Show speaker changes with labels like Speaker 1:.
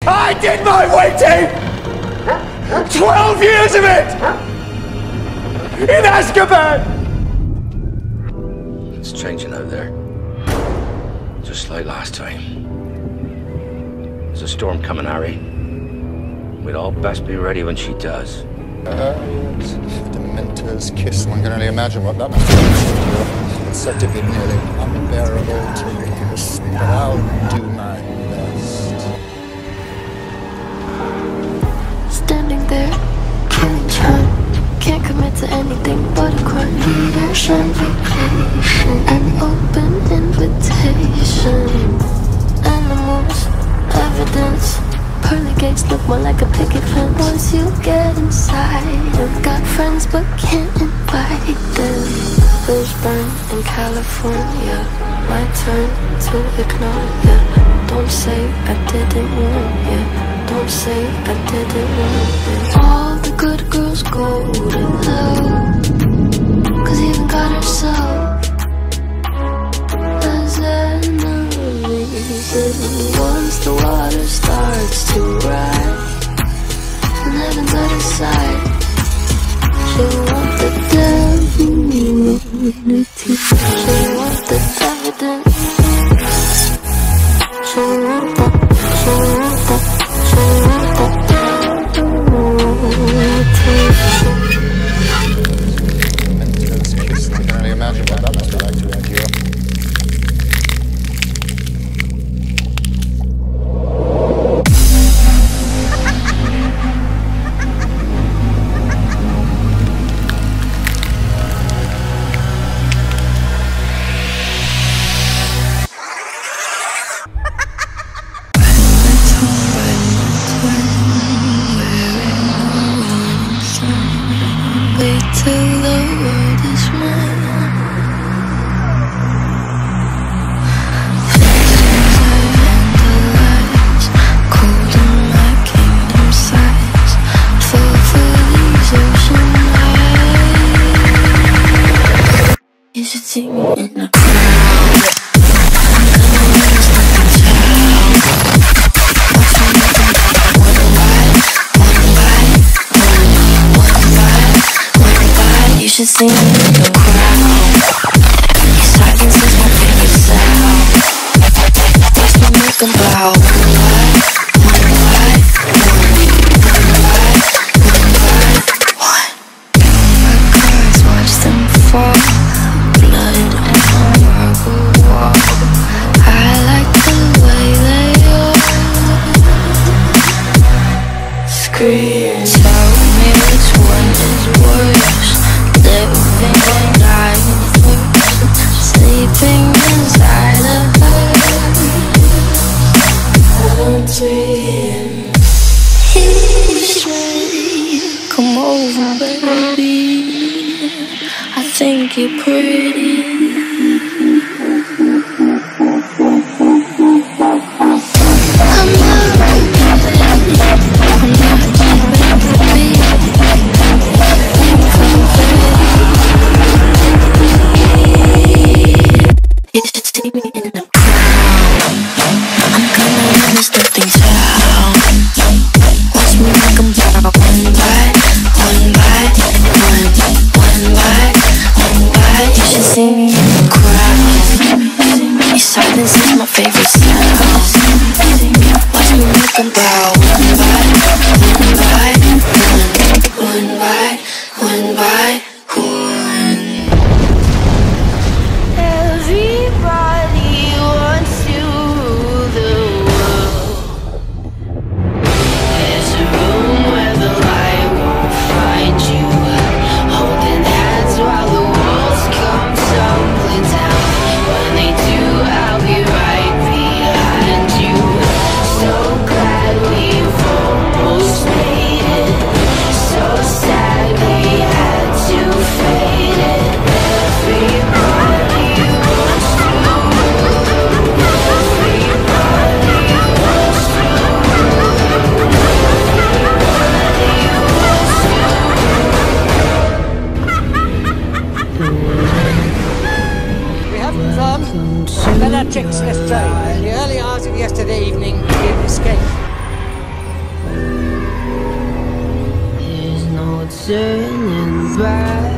Speaker 1: I did my waiting! 12 years of it! In Azkaban!
Speaker 2: It's changing out there. Just like last time. There's a storm coming, Harry. We'd all best be ready when she does.
Speaker 3: Dementor's kiss. One can only imagine what that must be like to you. It's said to be nearly unbearable to witness, but I'll do my best.
Speaker 4: Standing there, killing time. Can't commit to anything but a crime. Vacation, an open invitation. Animals, evidence. Pearly gates look more like a picket fence. Once you get inside, I've got friends but can't invite them. Bridge burn in California. My turn to ignore ya. Don't say I didn't warn ya. Don't say I didn't warn ya. All the good girls go to hell, 'cause even God herself has enemies. Once the water starts to rise and heaven's out of sight, she'll want the divinity. She'll want the evidence. She'll want that. She'll want that. She'll want that.
Speaker 3: Dementor's kiss. One can only imagine what that must be like to endure.
Speaker 4: Wait till the world is mine. Vandalize, cold in my kingdom size. Fall for these ocean eyes. You should see me in a crowd. I'm gonna lose nothing child. Watch me make them one bite, one bite, one bite. You should see me in the crowd. Your silence is my favorite sound. Watch me make them bow. One bite, one bite, one bite, one. Count my cards, watch them fall. Blood on my marble wall. I like the way they all scream. Tell me which one is worse. Living and dying first. Sleeping inside a hearse. I'm dreaming. Come over, baby. I think you're pretty. I'm not you should see me in the crowd. I'm gonna witness nothing's found. Watch me make them bow. One bite, one bite, one bite, one bite. You should see me
Speaker 5: singing back.